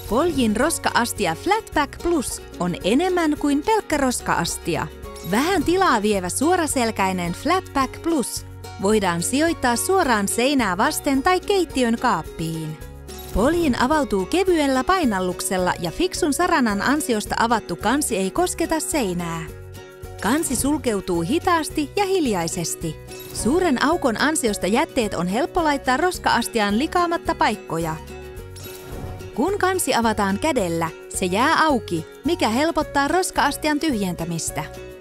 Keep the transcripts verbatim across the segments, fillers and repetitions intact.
Poljin roska-astia Flatpack Plus on enemmän kuin pelkkä roska-astia. Vähän tilaa vievä suoraselkäinen Flatpack Plus voidaan sijoittaa suoraan seinää vasten tai keittiön kaappiin. Poljin avautuu kevyellä painalluksella ja fiksun saranan ansiosta avattu kansi ei kosketa seinää. Kansi sulkeutuu hitaasti ja hiljaisesti. Suuren aukon ansiosta jätteet on helppo laittaa roska-astiaan likaamatta paikkoja. Kun kansi avataan kädellä, se jää auki, mikä helpottaa roska-astian tyhjentämistä.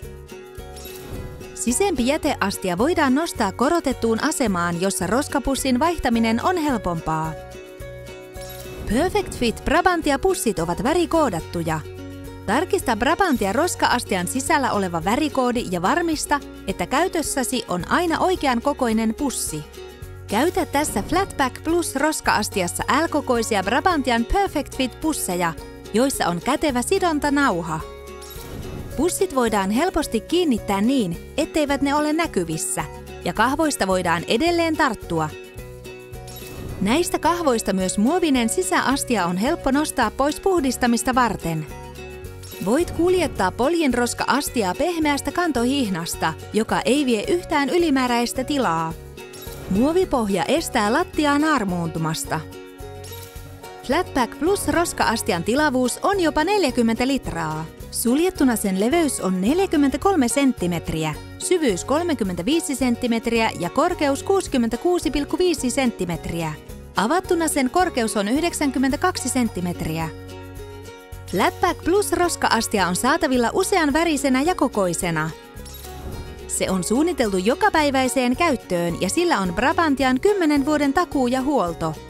Sisempi jäteastia voidaan nostaa korotettuun asemaan, jossa roskapussin vaihtaminen on helpompaa. Perfect Fit Brabantia-pussit ovat värikoodattuja. Tarkista Brabantia roska-astian sisällä oleva värikoodi ja varmista, että käytössäsi on aina oikean kokoinen pussi. Käytä tässä Flatpack Plus roska-astiassa L-kokoisia Brabantian Perfect Fit-pusseja, joissa on kätevä sidontanauha. Pussit voidaan helposti kiinnittää niin, etteivät ne ole näkyvissä, ja kahvoista voidaan edelleen tarttua. Näistä kahvoista myös muovinen sisäastia on helppo nostaa pois puhdistamista varten. Voit kuljettaa Poljin roska-astiaa pehmeästä kantohihnasta, joka ei vie yhtään ylimääräistä tilaa. Muovipohja estää lattiaa naarmuuntumasta. Flatpack Plus roska-astian tilavuus on jopa neljäkymmentä litraa. Suljettuna sen leveys on neljäkymmentäkolme senttimetriä, syvyys kolmekymmentäviisi senttimetriä ja korkeus kuusikymmentäkuusi pilkku viisi senttimetriä. Avattuna sen korkeus on yhdeksänkymmentäkaksi senttimetriä. Flatpack Plus roska-astia on saatavilla usean värisenä ja kokoisena. Se on suunniteltu jokapäiväiseen käyttöön ja sillä on Brabantian kymmenen vuoden takuu ja huolto.